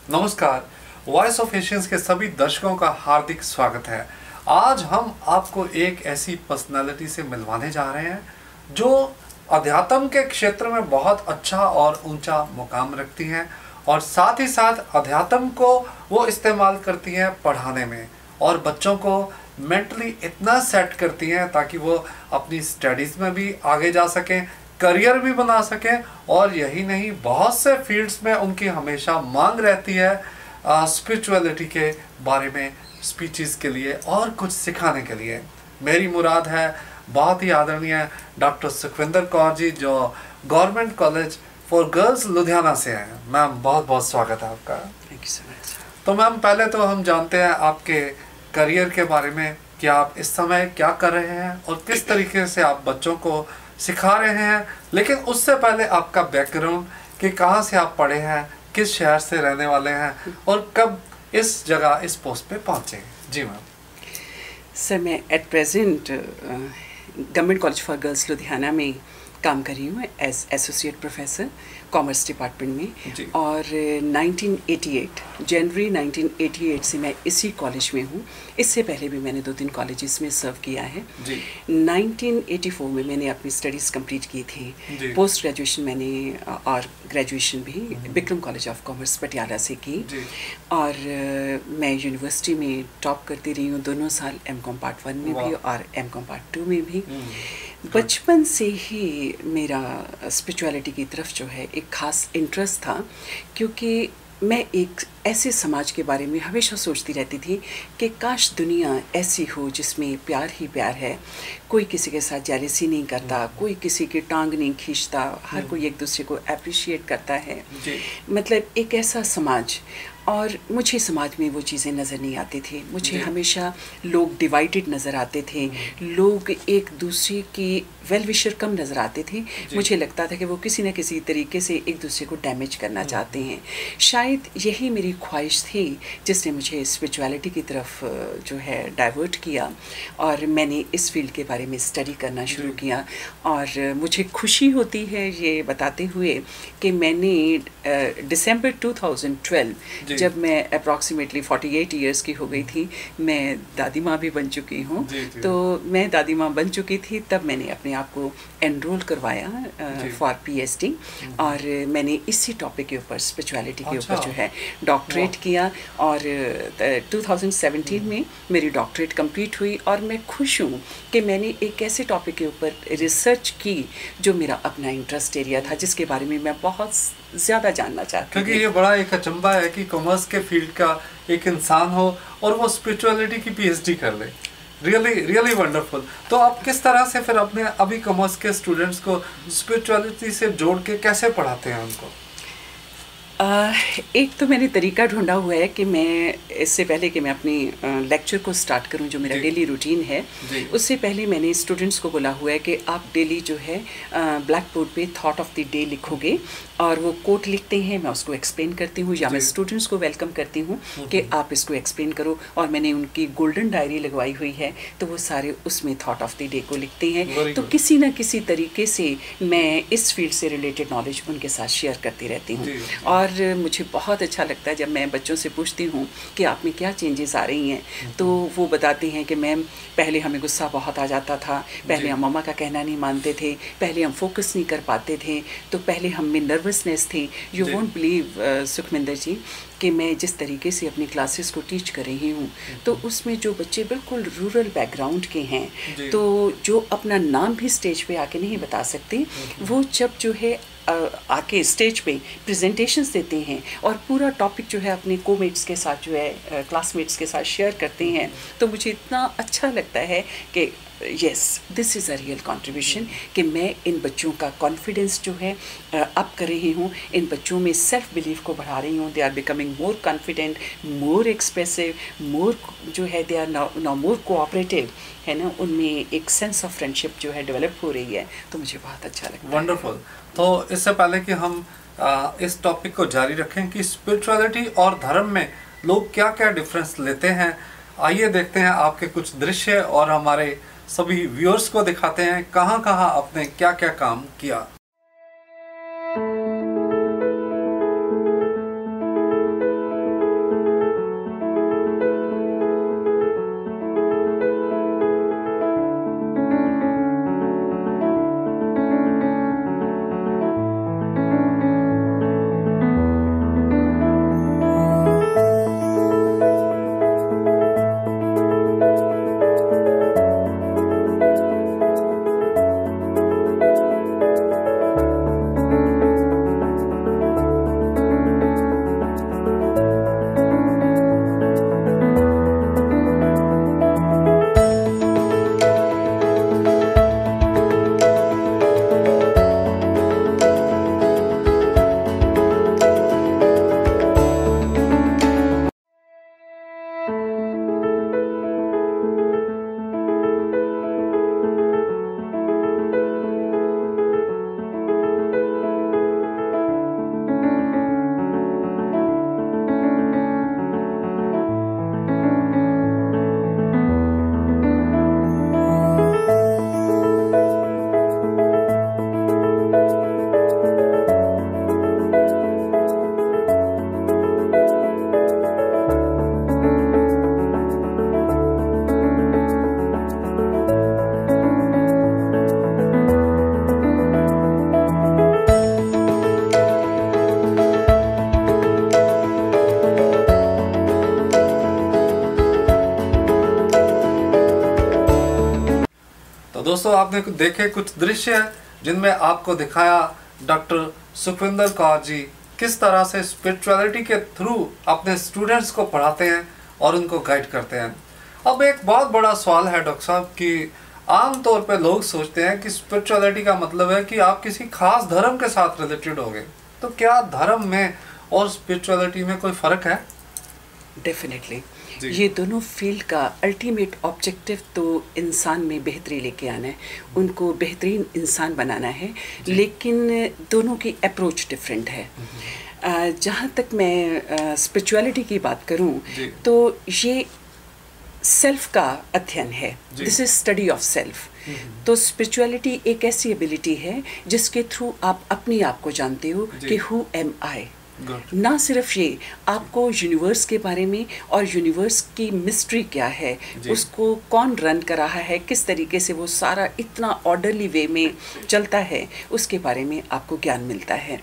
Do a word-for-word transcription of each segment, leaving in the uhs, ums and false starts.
नमस्कार, voice of Asians के सभी दर्शकों का हार्दिक स्वागत है। आज हम आपको एक ऐसी पर्सनालिटी से मिलवाने जा रहे हैं जो अध्यात्म के क्षेत्र में बहुत अच्छा और ऊंचा मुकाम रखती हैं और साथ ही साथ अध्यात्म को वो इस्तेमाल करती हैं पढ़ाने में और बच्चों को मेंटली इतना सेट करती हैं ताकि वो अपनी स्टडीज़ में भी आगे जा सकें, करियर भी बना सकें। और यही नहीं, बहुत से फील्ड्स में उनकी हमेशा मांग रहती है स्पिरिचुअलिटी के बारे में, स्पीचेस के लिए और कुछ सिखाने के लिए। मेरी मुराद है बहुत ही आदरणीय डॉक्टर सुखविंदर कौर जी, जो government college for girls Ludhiana से हैं। मैम, बहुत बहुत स्वागत है आपका। Thank you so much. तो मैम, पहले तो हम जानते हैं आपके करियर के बारे में कि आप इस समय क्या कर रहे हैं और किस तरीके से आप बच्चों को सिखा रहे हैं। लेकिन उससे पहले आपका बैकग्राउंड, कि कहाँ से आप पढ़े हैं, किस शहर से रहने वाले हैं और कब इस जगह इस पोस्ट पे पहुँचे। जी मैम। सर, मैं at present government college for girls Ludhiana में काम कर रही हूँ as associate professor commerce department में। और nineteen eighty eight January nineteen eighty eight से मैं इसी कॉलेज में हूँ। इससे पहले भी मैंने दो तीन कॉलेजेस में सर्व किया है। जी। नाइनटीन एटी फोर में मैंने अपनी स्टडीज़ कंप्लीट की थी। पोस्ट ग्रेजुएशन मैंने और ग्रेजुएशन भी Bikram college of commerce Patiala से की। और uh, मैं यूनिवर्सिटी में टॉप करती रही हूँ दोनों साल, एम कॉम पार्ट वन में भी और एम कॉम पार्ट टू में भी। बचपन से ही मेरा स्पिरिचुअलिटी की तरफ जो है एक ख़ास इंटरेस्ट था, क्योंकि मैं एक ऐसे समाज के बारे में हमेशा सोचती रहती थी कि काश दुनिया ऐसी हो जिसमें प्यार ही प्यार है, कोई किसी के साथ जेलसी नहीं करता, कोई किसी की टांग नहीं खींचता, हर कोई एक दूसरे को अप्रिशिएट करता है। मतलब एक ऐसा समाज। और मुझे समाज में वो चीज़ें नज़र नहीं आती थी। मुझे हमेशा लोग डिवाइडेड नज़र आते थे, लोग एक दूसरे की वेल विशर कम नज़र आते थे। मुझे लगता था कि वो किसी न किसी तरीके से एक दूसरे को डैमेज करना चाहते हैं। शायद यही मेरी ख्वाहिश थी जिसने मुझे स्पिरिचुअलिटी की तरफ जो है डाइवर्ट किया और मैंने इस फील्ड के बारे में स्टडी करना शुरू किया। और मुझे खुशी होती है ये बताते हुए कि मैंने दिसंबर टू थाउजेंड ट्वेल्व, जब मैं अप्रॉक्सीमेटली अड़तालीस इयर्स की हो गई थी, मैं दादी माँ भी बन चुकी हूँ। तो मैं दादी माँ बन चुकी थी तब मैंने अपने आप को एनरोल करवाया फॉर पीएचडी और मैंने इसी टॉपिक के ऊपर, स्पिरिचुअलिटी के ऊपर जो है डॉक्टरेट किया। और टू थाउजेंड सेवेंटीन में मेरी डॉक्टरेट कंप्लीट हुई और मैं खुश हूँ कि मैंने एक ऐसे टॉपिक के ऊपर रिसर्च की जो मेरा अपना इंटरेस्ट एरिया था, जिसके बारे में मैं बहुत ज़्यादा जानना चाहती हूँ। क्योंकि ये बड़ा एक अचंभा है कि कॉमर्स के फील्ड का एक इंसान हो और वो स्पिरिचुअलिटी की पीएचडी कर ले। Really really wonderful. तो आप किस तरह से फिर अपने अभी कॉमर्स के स्टूडेंट्स को स्पिरिचुअलिटी से जोड़ के कैसे पढ़ाते हैं उनको? Uh, एक तो मैंने तरीका ढूंढा हुआ है कि मैं इससे पहले कि मैं अपनी लेक्चर uh, को स्टार्ट करूं, जो मेरा डेली रूटीन है, उससे पहले मैंने स्टूडेंट्स को बोला हुआ है कि आप डेली जो है ब्लैक बोर्ड पे थॉट ऑफ द डे लिखोगे और वो कोट लिखते हैं, मैं उसको एक्सप्लेन करती हूँ या मैं स्टूडेंट्स को वेलकम करती हूँ कि आप इसको एक्सप्लेन करो। और मैंने उनकी गोल्डन डायरी लगवाई हुई है, तो वो सारे उसमें थॉट ऑफ द डे को लिखते हैं। तो किसी न किसी तरीके से मैं इस फील्ड से रिलेटेड नॉलेज उनके साथ शेयर करती रहती हूँ। और और मुझे बहुत अच्छा लगता है जब मैं बच्चों से पूछती हूँ कि आप में क्या चेंजेस आ रही हैं, तो वो बताते हैं कि मैम, पहले हमें गुस्सा बहुत आ जाता था, पहले हम मम्मा का कहना नहीं मानते थे, पहले हम फोकस नहीं कर पाते थे, तो पहले हम में नर्वसनेस थी। You won't believe Sukhwinder ji कि मैं जिस तरीके से अपनी क्लासेस को टीच कर रही हूँ, तो उसमें जो बच्चे बिल्कुल रूरल बैकग्राउंड के हैं, तो जो अपना नाम भी स्टेज पे आके नहीं बता सकते, वो जब जो है आके स्टेज पे प्रेजेंटेशंस देते हैं और पूरा टॉपिक जो है अपने कोमेट्स के साथ जो है क्लासमेट्स के साथ शेयर करते हैं, तो मुझे इतना अच्छा लगता है कि yes, this is a real contribution कि मैं इन बच्चों का कॉन्फिडेंस जो है अप कर रही हूँ, इन बच्चों में सेल्फ बिलीफ को बढ़ा रही हूँ। They are becoming more confident, more expressive, more जो है they are now more cooperative, है ना, उनमें एक सेंस ऑफ फ्रेंडशिप जो है डेवलप हो रही है। तो मुझे बहुत अच्छा लगता है। वंडरफुल। तो इससे पहले कि हम आ, इस टॉपिक को जारी रखें कि स्पिरिचुअलिटी और धर्म में लोग क्या क्या डिफरेंस लेते हैं, आइए देखते हैं आपके कुछ दृश्य और हमारे सभी व्यूअर्स को दिखाते हैं कहाँ कहाँ आपने क्या क्या काम किया। दोस्तों आपने देखे कुछ दृश्य जिनमें आपको दिखाया डॉक्टर सुखविंदर कौर जी किस तरह से स्पिरिचुअलिटी के थ्रू अपने स्टूडेंट्स को पढ़ाते हैं और उनको गाइड करते हैं। अब एक बहुत बड़ा सवाल है डॉक्टर साहब कि आम तौर पे लोग सोचते हैं कि स्पिरिचुअलिटी का मतलब है कि आप किसी खास धर्म के साथ रिलेटेड होगे, तो क्या धर्म में और स्पिरिचुअलिटी में कोई फर्क है? डेफिनेटली ये दोनों फील्ड का अल्टीमेट ऑब्जेक्टिव तो इंसान में बेहतरी लेके आना है, उनको बेहतरीन इंसान बनाना है, लेकिन दोनों की अप्रोच डिफरेंट है। जहाँ तक मैं स्पिरिचुअलिटी की बात करूँ तो ये सेल्फ का अध्ययन है, this is study of self. तो स्पिरिचुअलिटी एक ऐसी एबिलिटी है जिसके थ्रू आप अपने आप को जानते हो कि हु एम आई। ना सिर्फ ये, आपको यूनिवर्स के बारे में और यूनिवर्स की मिस्ट्री क्या है, उसको कौन रन कर रहा है, किस तरीके से वो सारा इतना ऑर्डरली वे में चलता है, उसके बारे में आपको ज्ञान मिलता है।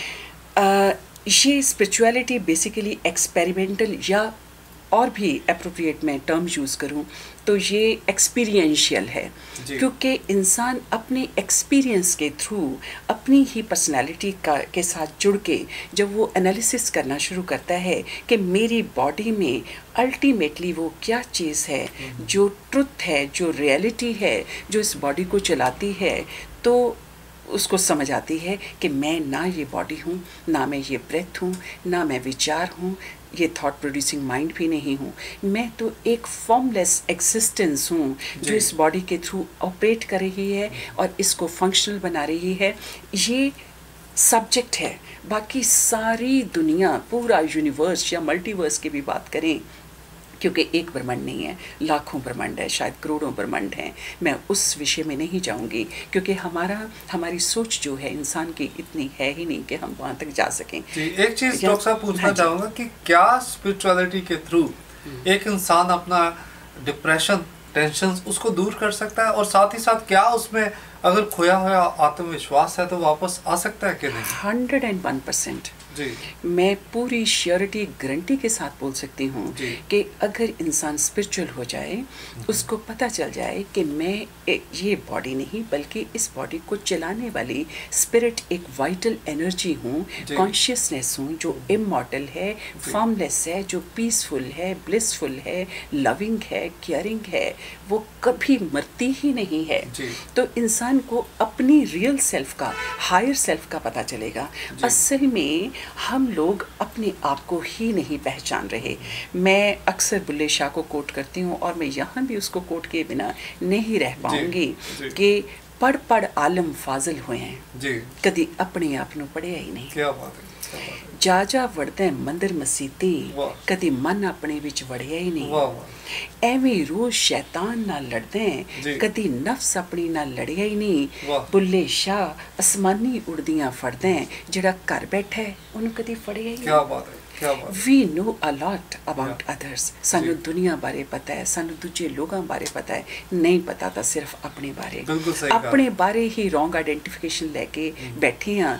आ, ये स्पिरिचुअलिटी बेसिकली एक्सपेरिमेंटल या और भी अप्रोप्रिएट मैं टर्म यूज़ करूँ तो ये एक्सपीरियंशियल है, क्योंकि इंसान अपने एक्सपीरियंस के थ्रू अपनी ही पर्सनालिटी का के साथ जुड़ के जब वो एनालिसिस करना शुरू करता है कि मेरी बॉडी में अल्टीमेटली वो क्या चीज़ है जो ट्रुथ है, जो रियलिटी है, जो इस बॉडी को चलाती है, तो उसको समझ आती है कि मैं ना ये बॉडी हूँ, ना मैं ये ब्रेथ हूँ, ना मैं विचार हूँ, ये थॉट प्रोड्यूसिंग माइंड भी नहीं हूँ, मैं तो एक फॉर्मलेस एग्जिस्टेंस हूँ जो इस बॉडी के थ्रू ऑपरेट कर रही है और इसको फंक्शनल बना रही है। ये सब्जेक्ट है। बाकी सारी दुनिया, पूरा यूनिवर्स या मल्टीवर्स की भी बात करें, क्योंकि एक ब्रह्मांड नहीं है, लाखों ब्रह्मांड है, शायद करोड़ों ब्रह्मांड हैं, मैं उस विषय में नहीं जाऊंगी क्योंकि हमारा हमारी सोच जो है इंसान की इतनी है ही नहीं कि हम वहाँ तक जा सकें। जी, एक चीज़ डॉक्टर साहब पूछना चाहूँगा कि क्या स्पिरिचुअलिटी के थ्रू एक इंसान अपना डिप्रेशन, टेंशन उसको दूर कर सकता है, और साथ ही साथ क्या उसमें अगर खोया हुआ आत्मविश्वास है तो वापस आ सकता है कि नहीं? हंड्रेड एंड वन परसेंट जी, मैं पूरी श्योरिटी गारंटी के साथ बोल सकती हूँ कि अगर इंसान स्पिरिचुअल हो जाए, उसको पता चल जाए कि मैं ये बॉडी नहीं बल्कि इस बॉडी को चलाने वाली स्पिरिट, एक वाइटल एनर्जी हूँ, कॉन्शियसनेस हूँ जो इमॉर्टल है, फॉर्मलेस है, जो पीसफुल है, ब्लिसफुल है, लविंग है, केयरिंग है, वो कभी मरती ही नहीं है। तो इंसान को अपनी रियल सेल्फ का, हायर सेल्फ का पता चलेगा। असल में हम लोग अपने आप को ही नहीं पहचान रहे। मैं अक्सर बुल्ले शाह को कोट करती हूँ और मैं यहाँ भी उसको कोट किए बिना नहीं रह पाऊंगी कि पढ़ पढ़ आलम फाजिल हुए हैं, कदी अपने आप ਨੂੰ पढ़िया ही नहीं। क्या बात है। जा जा वड़दे मंदिर मसीती, कदी मन अपने विच वड़िया ही नहीं। एवें रोज शैतान नाल लड़दे, कदी नफ्स अपनी नाल लड़िया ही नहीं। बुल्ले शाह असमानी उड़दियां फड़दे, जिहड़ा घर बैठा है उन्होंने कदी फड़िया ही नहीं। क्या बात है। We know a lot about others. सानू दुनिया बारे पता है, सानू दूजे लोगों बारे पता है, नहीं पता था सिर्फ अपने बारे। अपने बारे ही रॉन्ग आइडेंटिफिकेशन लेके बैठे हैं।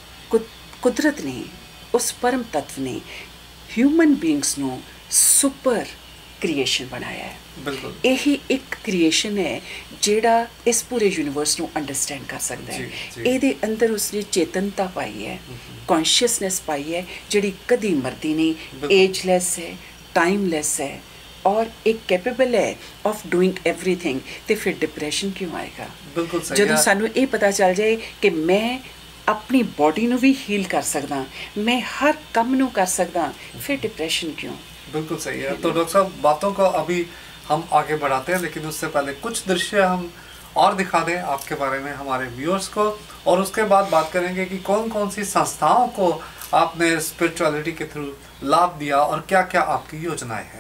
कुदरत ने, उस परम तत्व ने ह्यूमन बींग्स ਨੂੰ सुपर क्रिएशन बनाया है। यही एक क्रिएशन है ਜਿਹੜਾ इस पूरे यूनिवर्स ਨੂੰ अंडरस्टैंड कर सकता है। ਇਹਦੇ अंदर उसने चेतनता पाई है, कॉन्शियसनेस पाई है ਜਿਹੜੀ कदी मरती नहीं, एजलेस है, टाइमलेस है और एक कैपेबल है ऑफ डूइंग एवरीथिंग। तो फिर डिप्रेशन क्यों आएगा? ਜਦੋਂ ਸਾਨੂੰ ਇਹ पता चल जाए कि मैं अपनी बॉडी ਨੂੰ भी हील कर सकदा, मैं हर काम ਨੂੰ कर सकदा, फिर डिप्रेशन क्यों? बिल्कुल सही है। तो डॉक्टर साहब बातों को अभी हम आगे बढ़ाते हैं, लेकिन उससे पहले कुछ दृश्य हम और दिखा दें आपके बारे में हमारे व्यूअर्स को, और उसके बाद बात करेंगे कि कौन कौन सी संस्थाओं को आपने स्पिरिचुअलिटी के थ्रू लाभ दिया और क्या क्या आपकी योजनाएं हैं।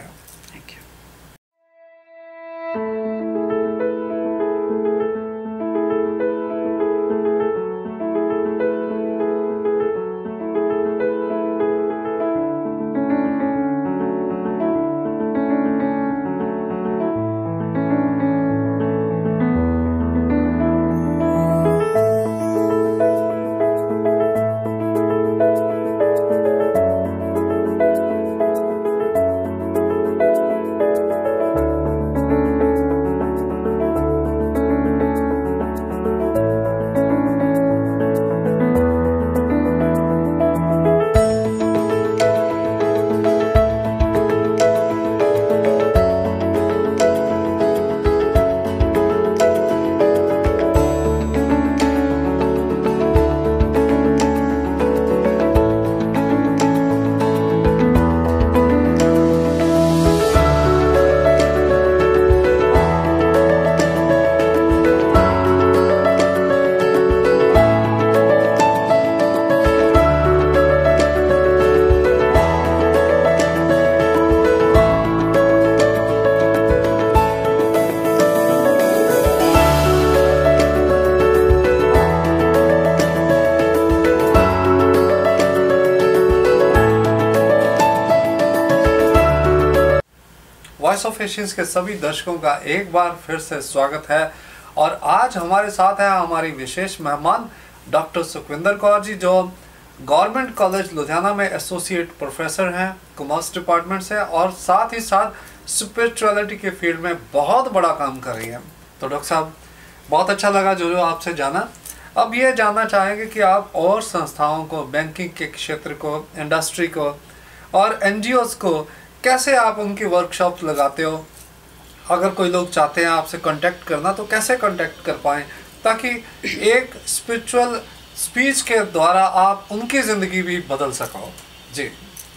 वॉइस ऑफ एशियंस के सभी दर्शकों का एक बार फिर से स्वागत है। और आज हमारे साथ है हमारी विशेष मेहमान डॉक्टर सुखविंदर कौर जी, जो गवर्नमेंट कॉलेज लुधियाना में एसोसिएट प्रोफेसर हैं कॉमर्स डिपार्टमेंट से, और साथ ही साथ स्पिरिचुअलिटी के फील्ड में बहुत बड़ा काम कर रही हैं। तो डॉक्टर साहब, बहुत अच्छा लगा जो जो आपसे जाना। अब ये जानना चाहेंगे कि आप और संस्थाओं को, बैंकिंग के क्षेत्र को, इंडस्ट्री को और एनजीओज को कैसे आप उनकी वर्कशॉप लगाते हो। अगर कोई लोग चाहते हैं आपसे कांटेक्ट करना तो कैसे कांटेक्ट कर पाएँ, ताकि एक स्पिरिचुअल स्पीच के द्वारा आप उनकी ज़िंदगी भी बदल सको। जी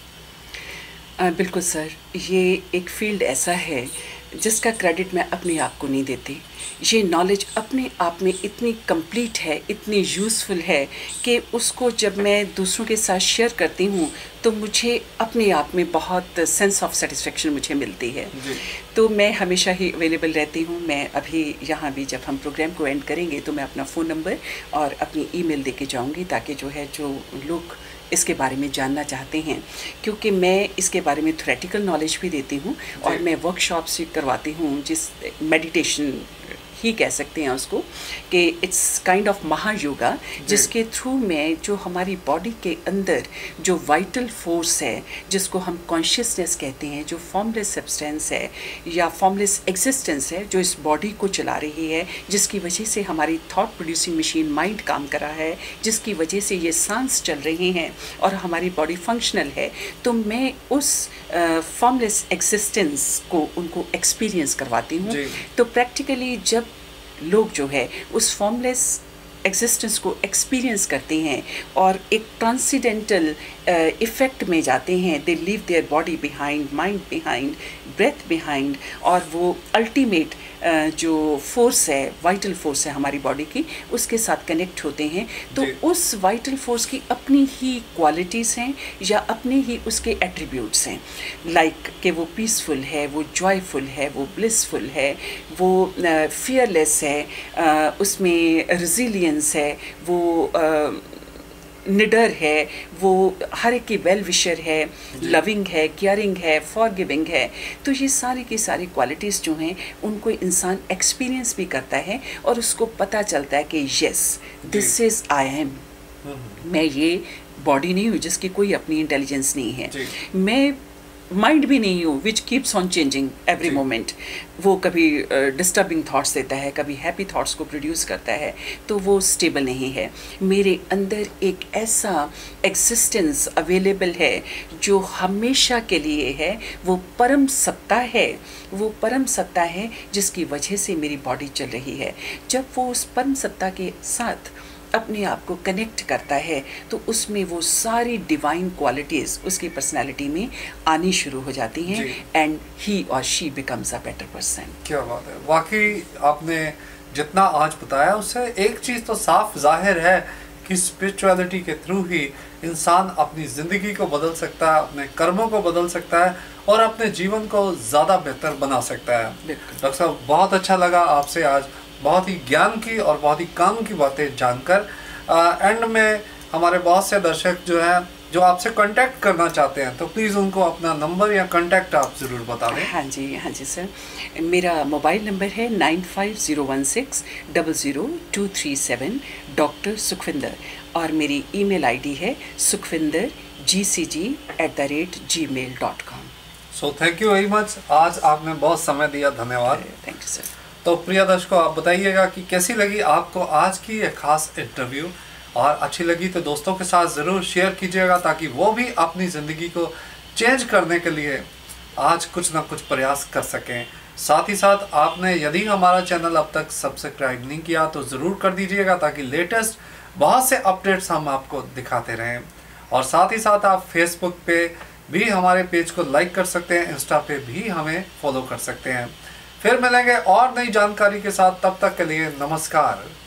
आ, बिल्कुल सर, ये एक फील्ड ऐसा है जिसका क्रेडिट मैं अपने आप को नहीं देती। ये नॉलेज अपने आप में इतनी कंप्लीट है, इतनी यूज़फुल है कि उसको जब मैं दूसरों के साथ शेयर करती हूँ तो मुझे अपने आप में बहुत सेंस ऑफ सेटिस्फेक्शन मुझे मिलती है। तो मैं हमेशा ही अवेलेबल रहती हूँ। मैं अभी यहाँ भी जब हम प्रोग्राम को एंड करेंगे तो मैं अपना फ़ोन नंबर और अपनी ईमेल देके जाऊँगी, ताकि जो है जो लोग इसके बारे में जानना चाहते हैं, क्योंकि मैं इसके बारे में थ्योरेटिकल नॉलेज भी देती हूँ और मैं वर्कशॉप्स भी करवाती हूँ, जिस मेडिटेशन ही कह सकते हैं उसको, कि इट्स काइंड ऑफ महायोगा, जिसके थ्रू में जो हमारी बॉडी के अंदर जो वाइटल फोर्स है, जिसको हम कॉन्शियसनेस कहते हैं, जो फॉर्मलेस सब्सटेंस है या फॉर्मलेस एग्जिस्टेंस है, जो इस बॉडी को चला रही है, जिसकी वजह से हमारी थॉट प्रोड्यूसिंग मशीन माइंड काम कर रहा है, जिसकी वजह से ये सांस चल रही हैं और हमारी बॉडी फंक्शनल है। तो मैं उस फॉर्मलेस uh, एग्जिस्टेंस को उनको एक्सपीरियंस करवाती हूँ। तो प्रैक्टिकली जब लोग जो है उस फॉर्मलेस एग्जिस्टेंस को एक्सपीरियंस करते हैं और एक ट्रांसीडेंटल इफ़ेक्ट में जाते हैं, they leave their body behind, mind behind, breath behind, और वो अल्टीमेट uh, जो फोर्स है, वाइटल फोर्स है हमारी बॉडी की, उसके साथ कनेक्ट होते हैं। तो उस वाइटल फोर्स की अपनी ही क्वालिटीज़ हैं या अपने ही उसके एट्रीब्यूट्स हैं, लाइक like, कि वो पीसफुल है, वो जॉयफुल है, वो ब्लिसफुल है, वो फियरलेस uh, है, uh, उसमें रिजिलियंस है, वो uh, निडर है, वो हर एक की वेल विशर है, लविंग है, केयरिंग है, फॉरगिविंग है। तो ये सारी की सारी क्वालिटीज़ जो हैं उनको इंसान एक्सपीरियंस भी करता है और उसको पता चलता है कि yes, this is I am. मैं ये बॉडी नहीं हूँ जिसकी कोई अपनी इंटेलिजेंस नहीं है, मैं माइंड भी नहीं हूँ which keeps on changing every moment. वो कभी डिस्टर्बिंग uh, थाट्स देता है, कभी हैप्पी थाट्स को प्रोड्यूस करता है, तो वो स्टेबल नहीं है। मेरे अंदर एक ऐसा एग्जिस्टेंस अवेलेबल है जो हमेशा के लिए है, वो परम सत्ता है, वो परम सत्ता है जिसकी वजह से मेरी बॉडी चल रही है। जब वो उस परम सत्ता के साथ अपने आप को कनेक्ट करता है तो उसमें वो सारी डिवाइन क्वालिटीज़ उसकी पर्सनालिटी में आनी शुरू हो जाती हैं, एंड ही और she becomes a better person. क्या बात है, वाकई आपने जितना आज बताया उससे एक चीज़ तो साफ जाहिर है कि स्पिरिचुअलिटी के थ्रू ही इंसान अपनी ज़िंदगी को बदल सकता है, अपने कर्मों को बदल सकता है और अपने जीवन को ज़्यादा बेहतर बना सकता है। डॉक्टर साहब, बहुत अच्छा लगा आपसे आज बहुत ही ज्ञान की और बहुत ही काम की बातें जानकर। एंड में हमारे बहुत से दर्शक जो हैं जो आपसे कांटेक्ट करना चाहते हैं, तो प्लीज़ उनको अपना नंबर या कांटेक्ट आप ज़रूर बता दें। हाँ जी, हाँ जी सर, मेरा मोबाइल नंबर है nine five zero one six double zero two three seven, doctor Sukhwinder, और मेरी ईमेल आईडी है Sukhwinder G C G at the rate gmail dot com. So thank you very much, आज आपने बहुत समय दिया, धन्यवाद। Thank you sir. तो प्रिय दर्शकों, आप बताइएगा कि कैसी लगी आपको आज की ये खास इंटरव्यू, और अच्छी लगी तो दोस्तों के साथ ज़रूर शेयर कीजिएगा, ताकि वो भी अपनी ज़िंदगी को चेंज करने के लिए आज कुछ ना कुछ प्रयास कर सकें। साथ ही साथ आपने यदि हमारा चैनल अब तक सब्सक्राइब नहीं किया तो ज़रूर कर दीजिएगा, ताकि लेटेस्ट बहुत से अपडेट्स हम आपको दिखाते रहें। और साथ ही साथ आप फेसबुक पे भी हमारे पेज को लाइक कर सकते हैं, इंस्टा पे भी हमें फॉलो कर सकते हैं। फिर मिलेंगे और नई जानकारी के साथ, तब तक के लिए नमस्कार।